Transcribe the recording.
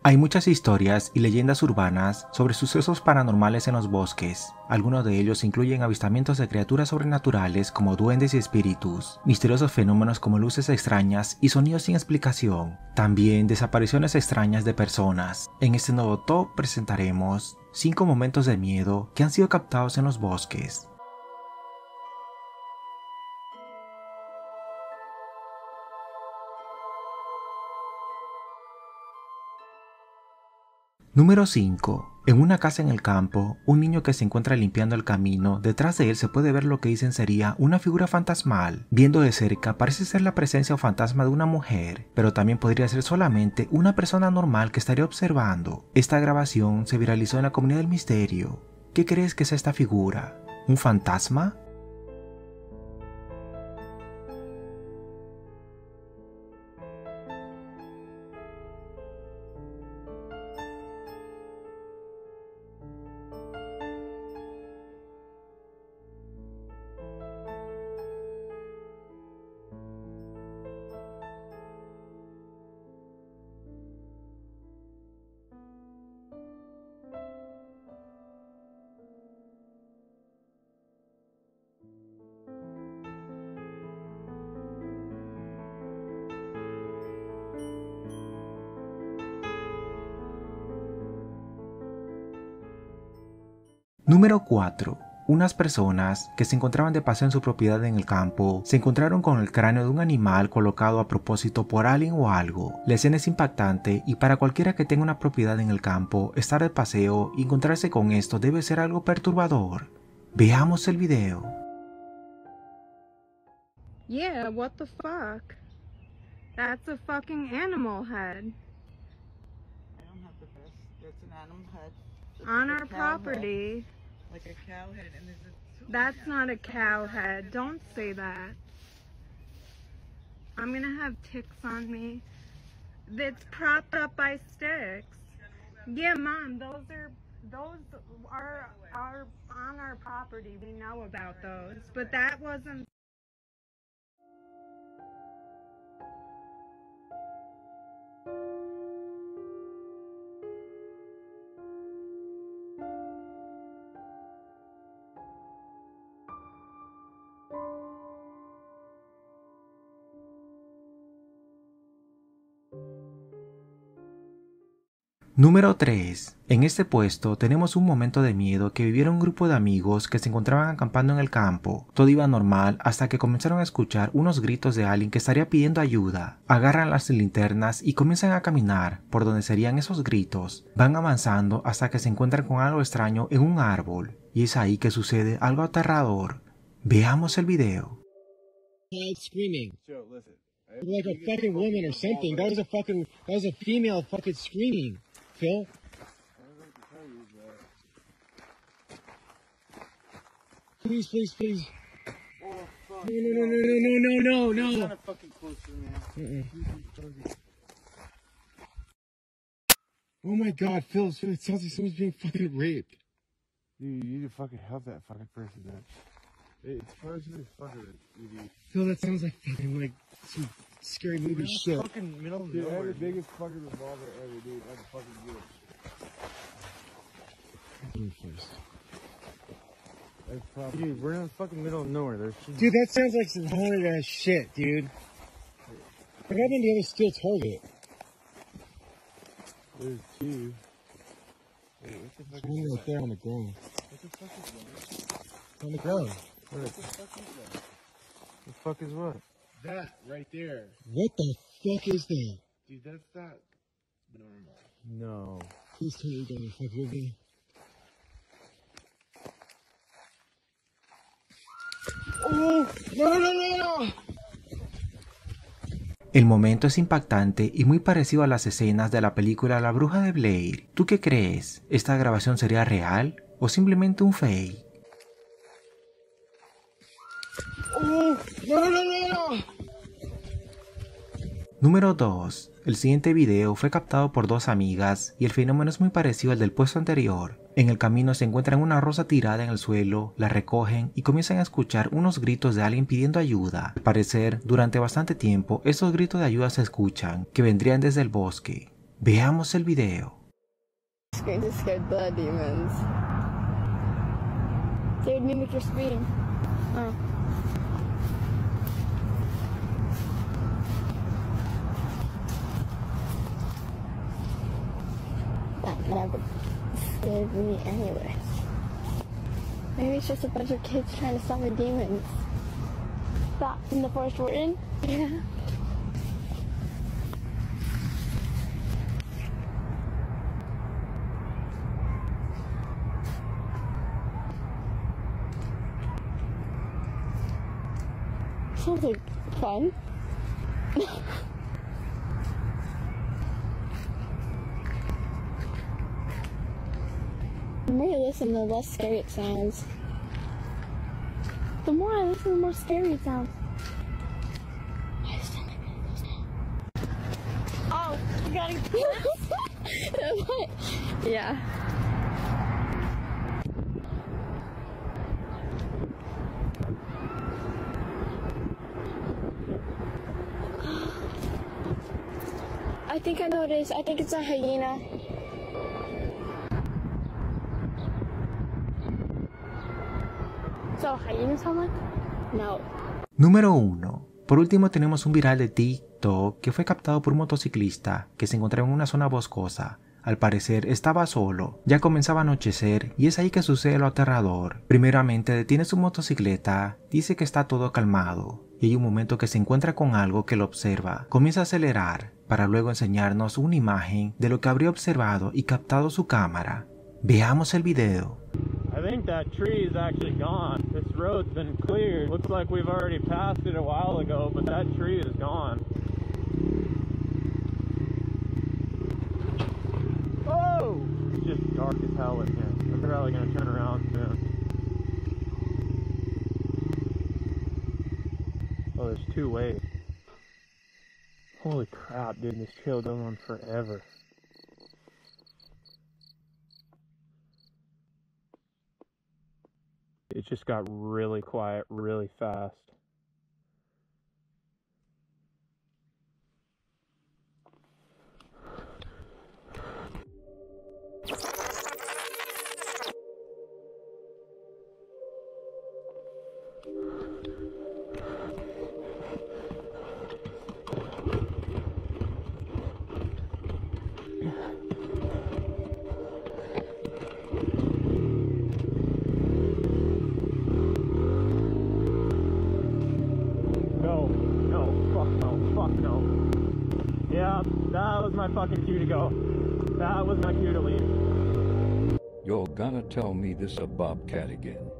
Hay muchas historias y leyendas urbanas sobre sucesos paranormales en los bosques. Algunos de ellos incluyen avistamientos de criaturas sobrenaturales como duendes y espíritus, misteriosos fenómenos como luces extrañas y sonidos sin explicación, también desapariciones extrañas de personas. En este nuevo top presentaremos 5 momentos de miedo que han sido captados en los bosques. Número 5. En una casa en el campo, un niño que se encuentra limpiando el camino, detrás de él se puede ver lo que dicen sería una figura fantasmal. Viendo de cerca parece ser la presencia o fantasma de una mujer, pero también podría ser solamente una persona normal que estaría observando. Esta grabación se viralizó en la comunidad del misterio. ¿Qué crees que es esta figura? ¿Un fantasma? Número 4. Unas personas que se encontraban de paseo en su propiedad en el campo se encontraron con el cráneo de un animal colocado a propósito por alguien o algo. La escena es impactante y para cualquiera que tenga una propiedad en el campo, estar de paseo y encontrarse con esto debe ser algo perturbador. Veamos el video. Yeah, what the fuck? That's a fucking animal head. I don't have the best. That's an animal head. It's On like our a cow property. head, like a cow head, and there's a. That's not a cow head. Don't say that. I'm gonna have ticks on me. It's propped up by sticks. Yeah, Mom, those are on our property. We know about those. But that wasn't. Número 3. En este puesto tenemos un momento de miedo que vivieron un grupo de amigos que se encontraban acampando en el campo. Todo iba normal hasta que comenzaron a escuchar unos gritos de alguien que estaría pidiendo ayuda. Agarran las linternas y comienzan a caminar por donde serían esos gritos. Van avanzando hasta que se encuentran con algo extraño en un árbol. Y es ahí que sucede algo aterrador. Veamos el video. Screaming. Joe, listen. Like a fucking woman or something. That was a female fucking screaming. Phil? Please, please, please. Oh, fuck. No. Kind of fucking closer, man. Oh my god, Phil, it sounds like someone's being fucking raped. Dude, you need to fucking help that fucking person, man. It's probably this fucker, dude. Phil, that sounds like fucking like some scary movie shit. Fucking middle of Dude, I nowhere. had the biggest fucking revolver ever, dude. I had to fucking get it. First. That's probably. Dude, we're in the fucking middle of nowhere. There's Dude, that sounds like some haunted ass shit, dude. Like I'm in the other steel target. There's two. Wait, what the fuck There's one is right that? there on the ground. What the fuck is that? It's on the ground. What What the fuck is that? the fuck is what? That right there. What the fuck is that? Dude, that's not normal. No. Please tell me you're gonna fuck with me. Oh! No! El momento es impactante y muy parecido a las escenas de la película La Bruja de Blair. ¿Tú qué crees? ¿Esta grabación sería real o simplemente un fake? Oh! No! Número 2. El siguiente video fue captado por dos amigas y el fenómeno es muy parecido al del puesto anterior. En el camino se encuentran una rosa tirada en el suelo, la recogen y comienzan a escuchar unos gritos de alguien pidiendo ayuda. Al parecer, durante bastante tiempo, estos gritos de ayuda se escuchan, que vendrían desde el bosque. Veamos el video. Screams to scare the demons. They would mimic your scream. Oh. That never scared me anyway. Maybe it's just a bunch of kids trying to stop the demons. That in the forest we're in? Yeah. Sounds like fun. The more you listen, the less scary it sounds. The more I listen, the more scary it sounds. Oh, you gotta yeah. I think I know what it is. I think it's a hyena. So, hyenas sound like? No. Número 1. Por último tenemos un viral de TikTok que fue captado por un motociclista que se encontraba en una zona boscosa. Al parecer estaba solo, ya comenzaba a anochecer y es ahí que sucede lo aterrador. Primeramente detiene su motocicleta, dice que está todo calmado y hay un momento que se encuentra con algo que lo observa. Comienza a acelerar para luego enseñarnos una imagen de lo que habría observado y captado su cámara. Veamos el video. I think that tree is actually gone. This road's been cleared. Looks like we've already passed it a while ago, but that tree is gone. Oh! It's just dark as hell in here. I'm probably gonna turn around soon. Oh, there's two ways. Holy crap, dude, this trail goes on forever. It just got really quiet really fast. Yeah, that was my fucking cue to go. That was my cue to leave. You're gonna tell me this a bobcat again.